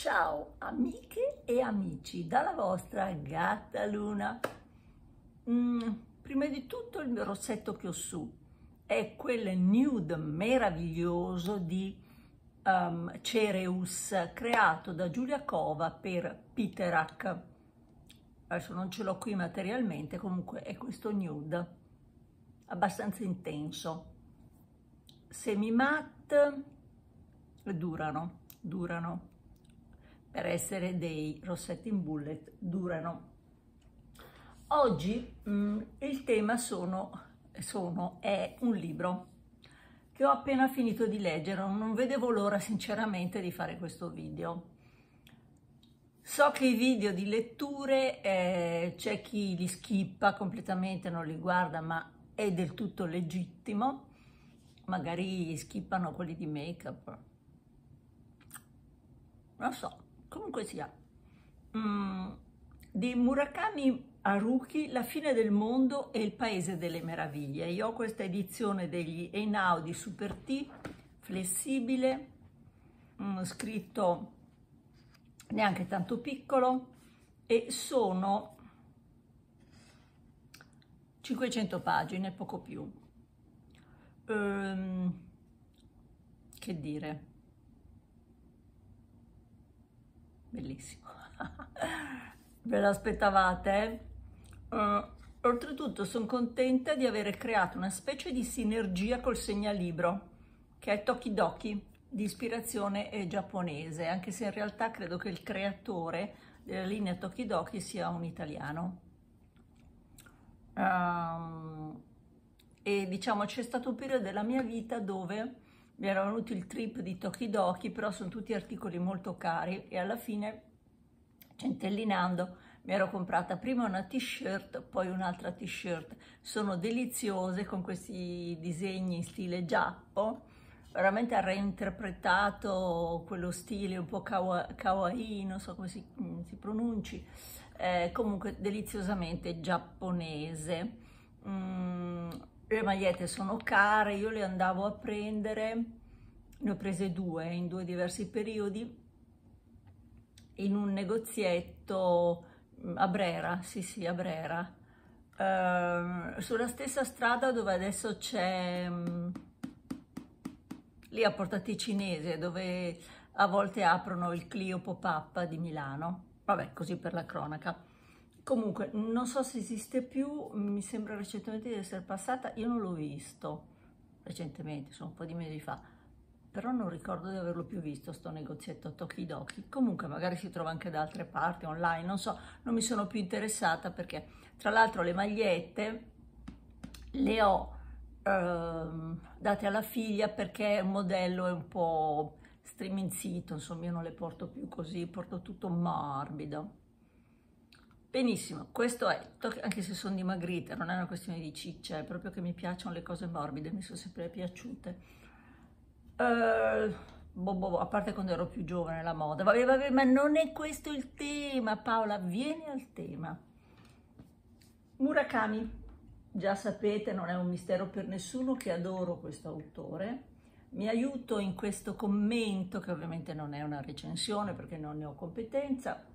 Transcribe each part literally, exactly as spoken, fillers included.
Ciao amiche e amici, dalla vostra gatta Luna. Mm, prima di tutto il mio rossetto che ho su è quel nude meraviglioso di um, Cereus creato da Giulia Cova per Piterac. Adesso non ce l'ho qui materialmente, comunque è questo nude abbastanza intenso, semi matte, durano, durano. Per essere dei rossetti in bullet durano. Oggi mh, il tema sono, sono, è un libro che ho appena finito di leggere, non vedevo l'ora sinceramente di fare questo video. So che i video di letture eh, c'è chi li skippa completamente, non li guarda, ma è del tutto legittimo. Magari skippano quelli di make-up, non so. Comunque sia, mm, di Murakami Haruki, La fine del mondo e il paese delle meraviglie. Io ho questa edizione degli Einaudi Super T, flessibile, mm, scritto neanche tanto piccolo, e sono cinquecento pagine, poco più. Ehm, che dire? Bellissimo. Ve l'aspettavate? Uh, oltretutto sono contenta di aver creato una specie di sinergia col segnalibro, che è Tokidoki, di ispirazione giapponese, anche se in realtà credo che il creatore della linea Tokidoki sia un italiano. Um, e diciamo c'è stato un periodo della mia vita dove mi era venuto il trip di Tokidoki, però sono tutti articoli molto cari e alla fine, centellinando, mi ero comprata prima una t-shirt, poi un'altra t-shirt. Sono deliziose con questi disegni in stile giappo, veramente ha reinterpretato quello stile un po' kawaii, non so come si, si pronunci, eh, comunque deliziosamente giapponese. Mm, le magliette sono care, io le andavo a prendere, ne ho prese due in due diversi periodi, in un negozietto a Brera, sì sì, a Brera, uh, sulla stessa strada dove adesso c'è, um, lì a Porta Ticinese, dove a volte aprono il Clio Pop-Up di Milano, vabbè, così per la cronaca. Comunque, non so se esiste più, mi sembra recentemente di essere passata, io non l'ho visto recentemente, sono un po' di mesi fa, però non ricordo di averlo più visto, sto negozietto Tokidoki. Comunque magari si trova anche da altre parti, online, non so, non mi sono più interessata perché tra l'altro le magliette le ho ehm, date alla figlia perché il modello è un po' striminzito, insomma io non le porto più così, porto tutto morbido. Benissimo, questo è, anche se sono dimagrita, non è una questione di ciccia, è proprio che mi piacciono le cose morbide, mi sono sempre piaciute. Uh, boh, boh, a parte quando ero più giovane la moda, vabbè, vabbè, ma non è questo il tema, Paola, vieni al tema. Murakami, già sapete, non è un mistero per nessuno che adoro questo autore. Mi aiuto in questo commento, che ovviamente non è una recensione perché non ne ho competenza,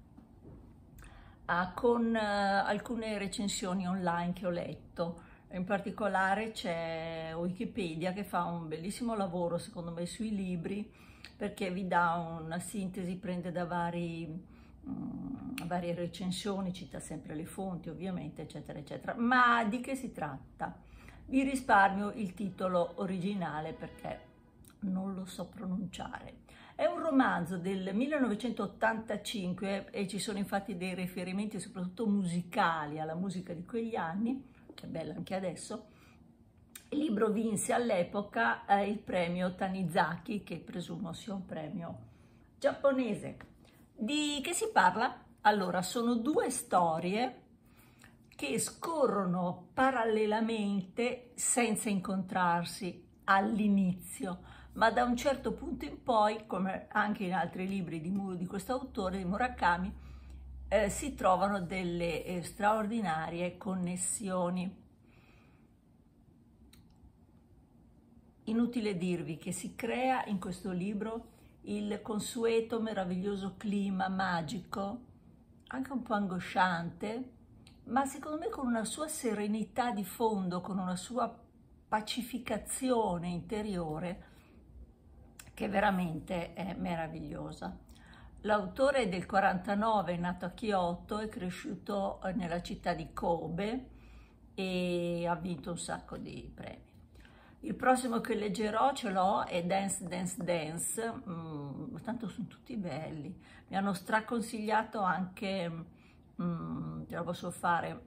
Ah, con uh, alcune recensioni online che ho letto. In particolare c'è Wikipedia che fa un bellissimo lavoro secondo me sui libri, perché vi dà una sintesi, prende da vari, um, varie recensioni, cita sempre le fonti ovviamente, eccetera eccetera. Ma di che si tratta? Vi risparmio il titolo originale perché non lo so pronunciare. È un romanzo del millenovecentottantacinque e ci sono infatti dei riferimenti soprattutto musicali alla musica di quegli anni, che è bella anche adesso. Il libro vinse all'epoca eh, il premio Tanizaki, che presumo sia un premio giapponese. Di che si parla? Allora, sono due storie che scorrono parallelamente senza incontrarsi all'inizio, ma da un certo punto in poi, come anche in altri libri di, di questo autore, di Murakami, eh, si trovano delle eh, straordinarie connessioni. Inutile dirvi che si crea in questo libro il consueto meraviglioso clima magico, anche un po' angosciante, ma secondo me con una sua serenità di fondo, con una sua pacificazione interiore che veramente è meravigliosa. L'autore è del quarantanove, è nato a Kyoto, è cresciuto nella città di Kobe e ha vinto un sacco di premi. Il prossimo che leggerò ce l'ho, è Dance Dance Dance, mm, tanto sono tutti belli. Mi hanno straconsigliato anche, mm, ce la posso fare,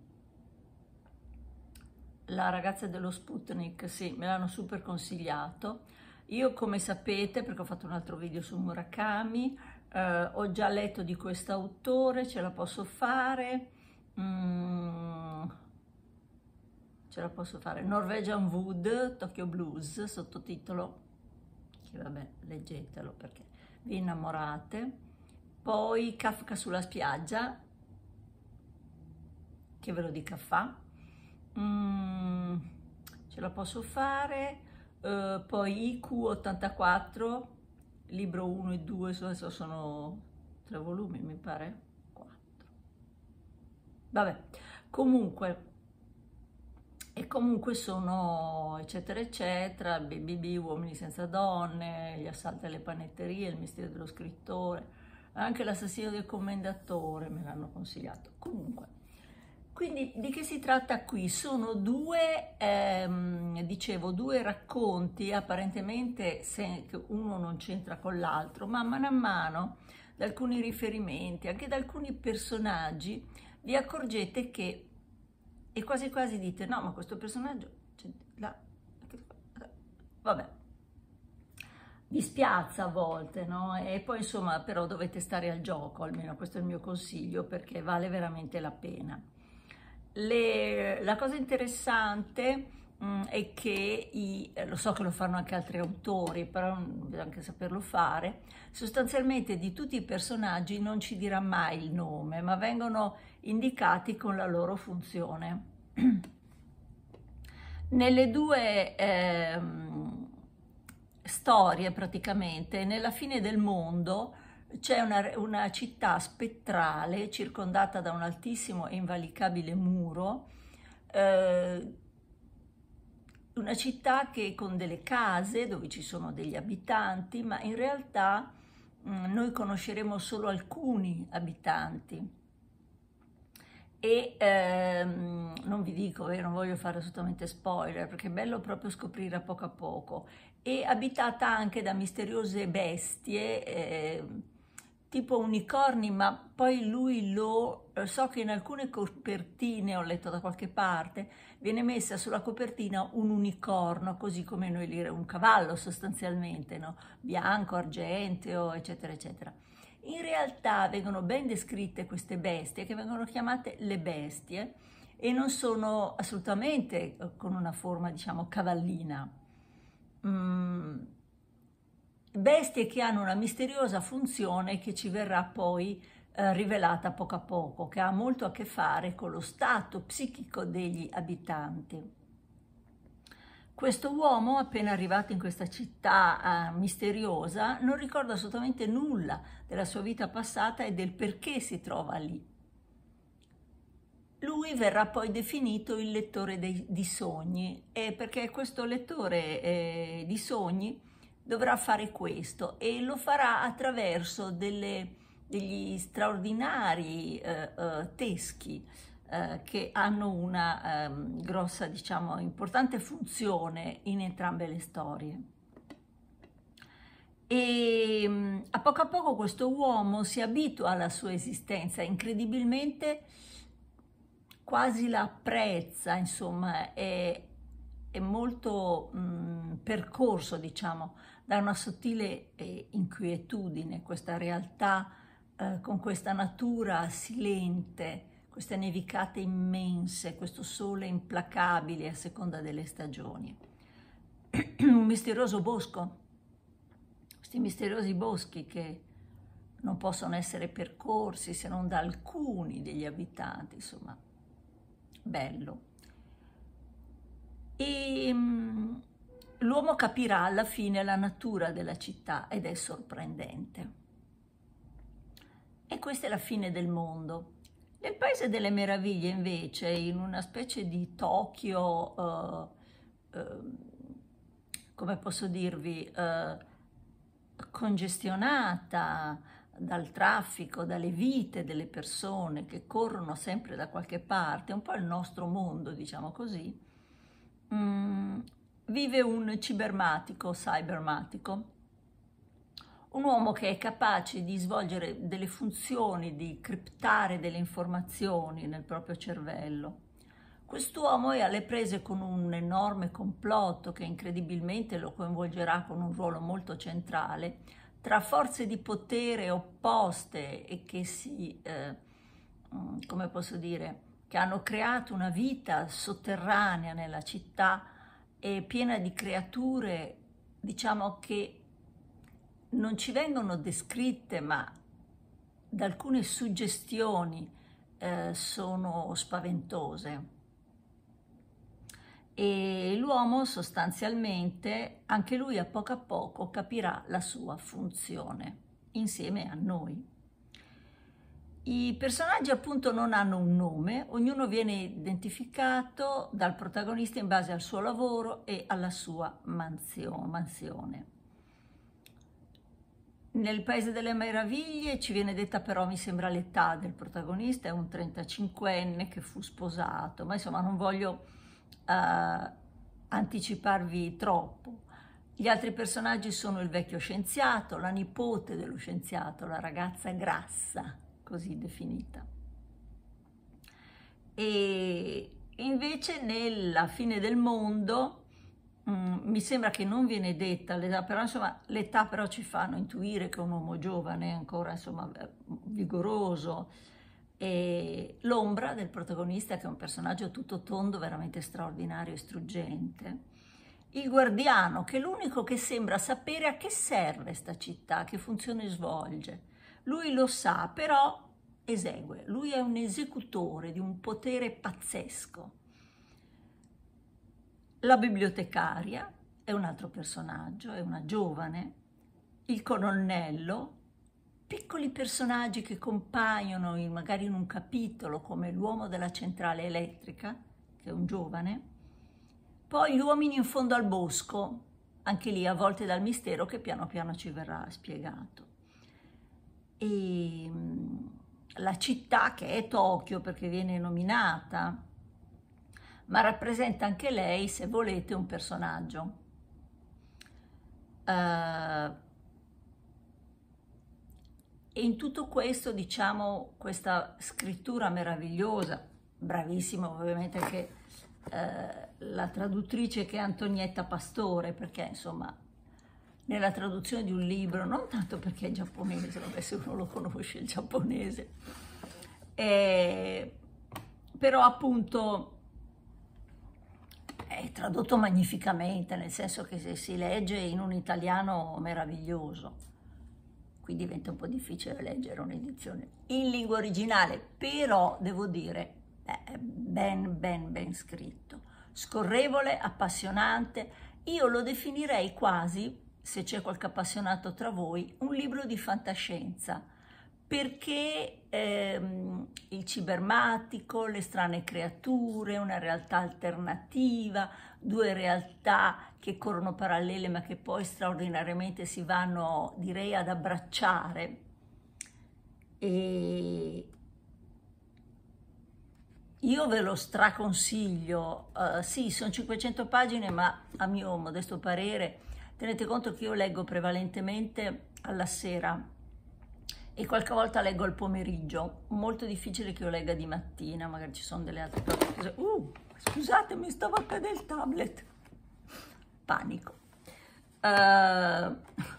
La ragazza dello Sputnik, sì, me l'hanno super consigliato. Io, come sapete, perché ho fatto un altro video su Murakami, eh, ho già letto di questo autore, ce la posso fare. Mm, ce la posso fare. Norwegian Wood, Tokyo Blues, sottotitolo, che vabbè, leggetelo perché vi innamorate. Poi Kafka sulla spiaggia, che ve lo dica fa. Mm, ce la posso fare. Uh, poi I Q ottantaquattro, libro uno e due, adesso sono tre volumi, mi pare, quattro. Vabbè, comunque, e comunque sono eccetera eccetera, B B B, Uomini senza donne, Gli assalti alle panetterie, Il mistero dello scrittore, anche L'assassino del commendatore me l'hanno consigliato. Comunque, quindi di che si tratta qui? Sono due, ehm, dicevo, due racconti, apparentemente se, uno non c'entra con l'altro, ma mano a mano, da alcuni riferimenti, anche da alcuni personaggi, vi accorgete che, e quasi quasi dite, no, ma questo personaggio, cioè, là, vabbè, vi spiazza a volte, no? E poi insomma, però dovete stare al gioco, almeno questo è il mio consiglio, perché vale veramente la pena. Le, la cosa interessante mh, è che, i, lo so che lo fanno anche altri autori, però bisogna anche saperlo fare, sostanzialmente di tutti i personaggi non ci dirà mai il nome, ma vengono indicati con la loro funzione. Nelle due eh, storie, praticamente, nella fine del mondo, c'è una, una città spettrale circondata da un altissimo e invalicabile muro, eh, una città che con delle case dove ci sono degli abitanti, ma in realtà mh, noi conosceremo solo alcuni abitanti. E ehm, non vi dico, io non voglio fare assolutamente spoiler, perché è bello proprio scoprire a poco a poco. E abitata anche da misteriose bestie, eh, tipo unicorni, ma poi lui lo, so che in alcune copertine, ho letto da qualche parte, viene messa sulla copertina un unicorno, così come noi dire un cavallo sostanzialmente, no? Bianco, argenteo, eccetera, eccetera. In realtà vengono ben descritte queste bestie, che vengono chiamate le bestie, e non sono assolutamente con una forma, diciamo, cavallina. Mm. Bestie che hanno una misteriosa funzione che ci verrà poi eh, rivelata a poco a poco, che ha molto a che fare con lo stato psichico degli abitanti. Questo uomo, appena arrivato in questa città eh, misteriosa, non ricorda assolutamente nulla della sua vita passata e del perché si trova lì. Lui verrà poi definito il lettore dei, di sogni, e perché questo lettore eh, di sogni dovrà fare questo, e lo farà attraverso delle, degli straordinari eh, eh, teschi eh, che hanno una eh, grossa, diciamo, importante funzione in entrambe le storie. E a poco a poco questo uomo si abitua alla sua esistenza, incredibilmente quasi la apprezza, insomma, è, è molto mh, percorso, diciamo, da una sottile eh, inquietudine, questa realtà eh, con questa natura silente, queste nevicate immense, questo sole implacabile a seconda delle stagioni. Un misterioso bosco, questi misteriosi boschi che non possono essere percorsi se non da alcuni degli abitanti, insomma, bello. E l'uomo capirà alla fine la natura della città ed è sorprendente. E questa è la fine del mondo. Nel Paese delle Meraviglie, invece, in una specie di Tokyo, eh, eh, come posso dirvi, eh, congestionata dal traffico, dalle vite delle persone che corrono sempre da qualche parte, un po' il nostro mondo, diciamo così, mm, vive un cibermatico, cybermatico, un uomo che è capace di svolgere delle funzioni, di criptare delle informazioni nel proprio cervello. Quest'uomo è alle prese con un enorme complotto che incredibilmente lo coinvolgerà con un ruolo molto centrale, tra forze di potere opposte e che si, eh, come posso dire, che hanno creato una vita sotterranea nella città e piena di creature, diciamo, che non ci vengono descritte, ma da alcune suggestioni eh, sono spaventose. E l'uomo sostanzialmente, anche lui a poco a poco, capirà la sua funzione insieme a noi. I personaggi appunto non hanno un nome, ognuno viene identificato dal protagonista in base al suo lavoro e alla sua mansione. Nel Paese delle Meraviglie ci viene detta però, mi sembra, l'età del protagonista, è un trentacinquenne che fu sposato, ma insomma non voglio uh, anticiparvi troppo. Gli altri personaggi sono il vecchio scienziato, la nipote dello scienziato, la ragazza grassa, così definita. E invece nella fine del mondo Mm, mi sembra che non viene detta l'età, però insomma l'età però ci fanno intuire che è un uomo giovane, ancora insomma vigoroso, e l'ombra del protagonista, che è un personaggio tutto tondo, veramente straordinario e struggente, il guardiano, che è l'unico che sembra sapere a che serve sta città, che funzione svolge. Lui lo sa, però esegue, lui è un esecutore di un potere pazzesco. La bibliotecaria è un altro personaggio, è una giovane, il colonnello, piccoli personaggi che compaiono in, magari in un capitolo, come l'uomo della centrale elettrica, che è un giovane, poi gli uomini in fondo al bosco, anche lì avvolti dal mistero che piano piano ci verrà spiegato. E la città, che è Tokyo perché viene nominata, ma rappresenta anche lei, se volete, un personaggio. Uh, e in tutto questo, diciamo, questa scrittura meravigliosa, bravissima ovviamente anche uh, la traduttrice, che è Antonietta Pastore, perché insomma nella traduzione di un libro, non tanto perché è giapponese, vabbè, se uno lo conosce il giapponese, e, però appunto è tradotto magnificamente, nel senso che se si legge in un italiano meraviglioso, qui diventa un po' difficile leggere un'edizione in lingua originale, però devo dire è ben ben ben scritto, scorrevole, appassionante. Io lo definirei quasi, se c'è qualche appassionato tra voi, un libro di fantascienza, perché ehm, il cibermatico, le strane creature, una realtà alternativa, due realtà che corrono parallele ma che poi straordinariamente si vanno, direi, ad abbracciare. E io ve lo straconsiglio, uh, sì, sono cinquecento pagine, ma a mio modesto parere, tenete conto che io leggo prevalentemente alla sera e qualche volta leggo al pomeriggio, molto difficile che io legga di mattina, magari ci sono delle altre cose. Uh, scusate, mi stava a cadere il tablet. Panico. Uh,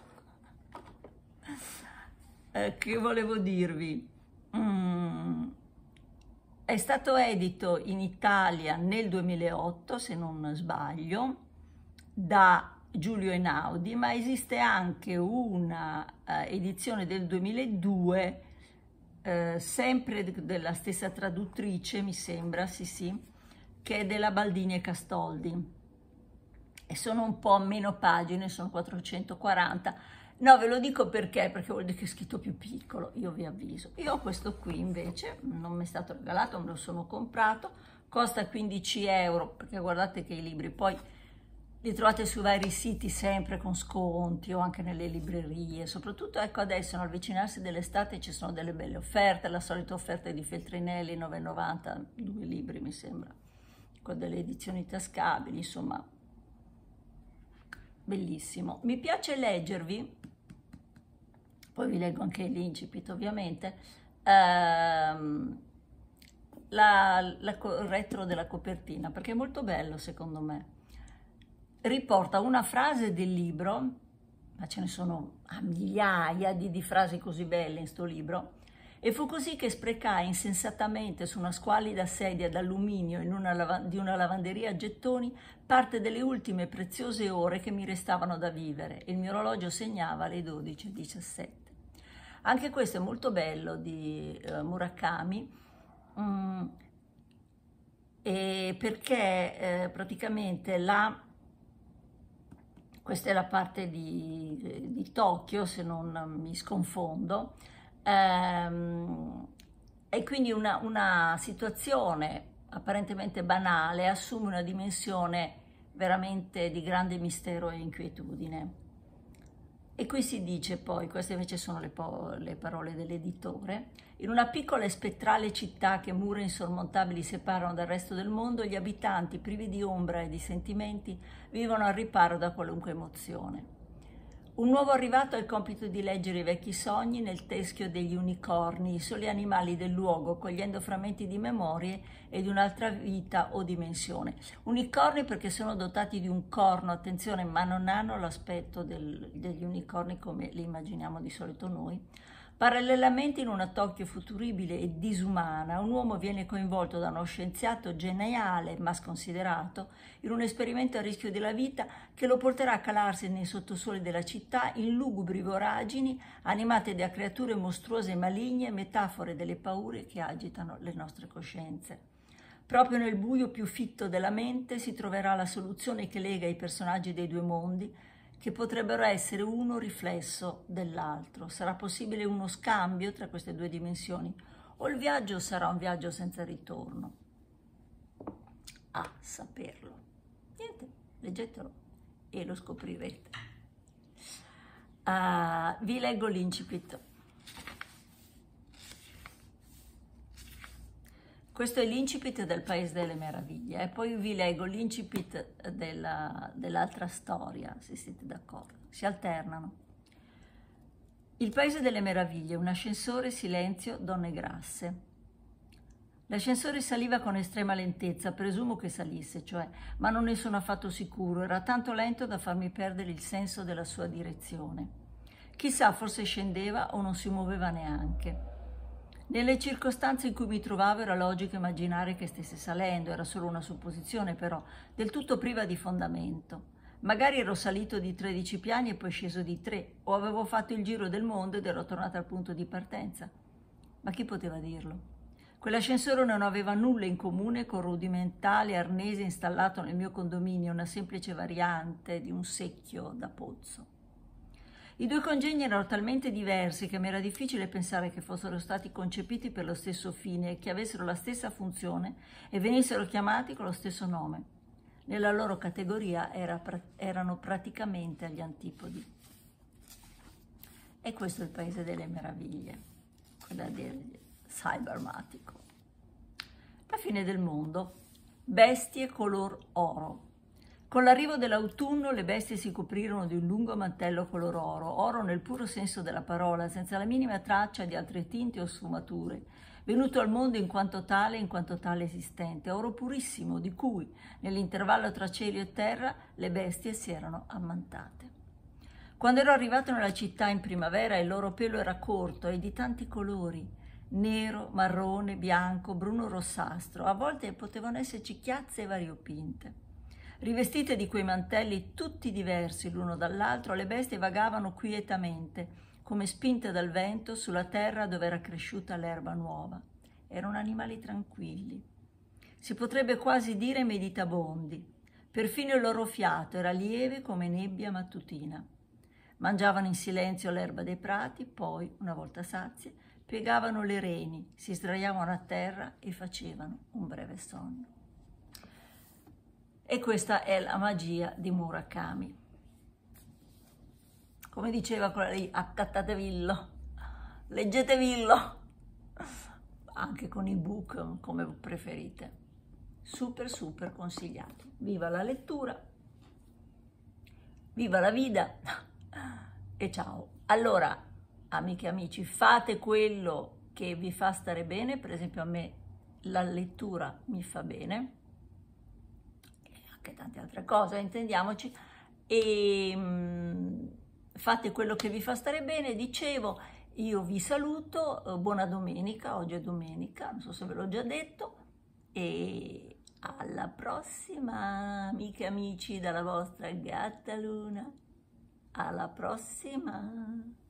eh, che volevo dirvi? Mm, è stato edito in Italia nel duemilaotto, se non sbaglio, da Giulio Einaudi, ma esiste anche una uh, edizione del duemiladue, uh, sempre de della stessa traduttrice, mi sembra, sì sì, che è della Baldini e Castoldi. e sono un po' meno pagine, sono quattrocentoquaranta. No, ve lo dico perché, perché vuol dire che è scritto più piccolo, io vi avviso. Io ho questo qui invece, non mi è stato regalato, me lo sono comprato, costa quindici euro, perché guardate che i libri poi li trovate su vari siti sempre con sconti o anche nelle librerie, soprattutto ecco adesso all'avvicinarsi dell'estate ci sono delle belle offerte, la solita offerta di Feltrinelli, nove e novanta, due libri mi sembra, con delle edizioni tascabili, insomma, bellissimo. Mi piace leggervi, poi vi leggo anche l'incipit ovviamente, ehm, la, la, il retro della copertina, perché è molto bello secondo me. Riporta una frase del libro, ma ce ne sono a migliaia di, di frasi così belle in sto libro, e fu così che sprecai insensatamente su una squallida sedia d'alluminio in una di una lavanderia a gettoni parte delle ultime preziose ore che mi restavano da vivere, e il mio orologio segnava le dodici e diciassette. Anche questo è molto bello di uh, Murakami, mm, e perché eh, praticamente la... Questa è la parte di, di Tokyo, se non mi sconfondo, ehm, e quindi una, una situazione apparentemente banale assume una dimensione veramente di grande mistero e inquietudine. E qui si dice poi, queste invece sono le, po le parole dell'editore: in una piccola e spettrale città che mura insormontabili separano dal resto del mondo, gli abitanti, privi di ombra e di sentimenti, vivono al riparo da qualunque emozione. Un nuovo arrivato ha il compito di leggere i vecchi sogni nel teschio degli unicorni, i soli animali del luogo, cogliendo frammenti di memorie e di un'altra vita o dimensione. Unicorni perché sono dotati di un corno, attenzione, ma non hanno l'aspetto del, degli unicorni come li immaginiamo di solito noi. Parallelamente, in una Tokyo futuribile e disumana, un uomo viene coinvolto da uno scienziato geniale ma sconsiderato in un esperimento a rischio della vita che lo porterà a calarsi nei sottosoli della città in lugubri voragini animate da creature mostruose e maligne, metafore delle paure che agitano le nostre coscienze. Proprio nel buio più fitto della mente si troverà la soluzione che lega i personaggi dei due mondi, che potrebbero essere uno riflesso dell'altro. Sarà possibile uno scambio tra queste due dimensioni, o il viaggio sarà un viaggio senza ritorno? A saperlo. Niente, leggetelo e lo scoprirete. Uh, vi leggo l'incipit. Questo è l'incipit del Paese delle Meraviglie, e poi vi leggo l'incipit dell'altra storia, se siete d'accordo. Si alternano. Il Paese delle Meraviglie, un ascensore, silenzio, donne grasse. L'ascensore saliva con estrema lentezza, presumo che salisse, cioè, ma non ne sono affatto sicuro, era tanto lento da farmi perdere il senso della sua direzione. Chissà, forse scendeva o non si muoveva neanche. Nelle circostanze in cui mi trovavo era logico immaginare che stesse salendo, era solo una supposizione però, del tutto priva di fondamento. Magari ero salito di tredici piani e poi sceso di tre, o avevo fatto il giro del mondo ed ero tornato al punto di partenza. Ma chi poteva dirlo? Quell'ascensore non aveva nulla in comune con il rudimentale arnese installato nel mio condominio, una semplice variante di un secchio da pozzo. I due congegni erano talmente diversi che mi era difficile pensare che fossero stati concepiti per lo stesso fine e che avessero la stessa funzione e venissero chiamati con lo stesso nome. Nella loro categoria era, erano praticamente agli antipodi. E questo è il Paese delle Meraviglie, quella del cybermatico. La fine del mondo. Bestie color oro. Con l'arrivo dell'autunno le bestie si coprirono di un lungo mantello color oro, oro nel puro senso della parola, senza la minima traccia di altre tinte o sfumature, venuto al mondo in quanto tale, in quanto tale esistente, oro purissimo, di cui, nell'intervallo tra cielo e terra, le bestie si erano ammantate. Quando ero arrivato nella città in primavera, il loro pelo era corto e di tanti colori, nero, marrone, bianco, bruno rossastro, a volte potevano esserci chiazze variopinte. Rivestite di quei mantelli tutti diversi l'uno dall'altro, le bestie vagavano quietamente, come spinte dal vento, sulla terra dove era cresciuta l'erba nuova. Erano animali tranquilli. Si potrebbe quasi dire meditabondi. Perfino il loro fiato era lieve come nebbia mattutina. Mangiavano in silenzio l'erba dei prati, poi, una volta sazi, piegavano le reni, si sdraiavano a terra e facevano un breve sonno. E questa è la magia di Murakami. Come diceva quella lì, accattatevillo, leggetevillo, anche con i book come preferite. Super super consigliati. Viva la lettura, viva la vita e ciao. Allora, amiche e amici, fate quello che vi fa stare bene. Per esempio a me la lettura mi fa bene, e anche tante altre cose, intendiamoci, e mh, fate quello che vi fa stare bene. Dicevo, io vi saluto, buona domenica, oggi è domenica, non so se ve l'ho già detto, e alla prossima, amiche e amici, dalla vostra gatta Luna. Alla prossima!